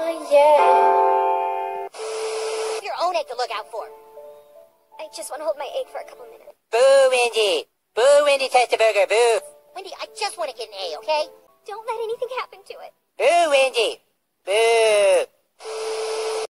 yeah. Your own egg to look out for. I just want to hold my egg for a couple minutes. Boo, Wendy. Boo, Wendy Testaburger, boo. Wendy, I just want to get an A, okay? Don't let anything happen to it. Boo, Wendy.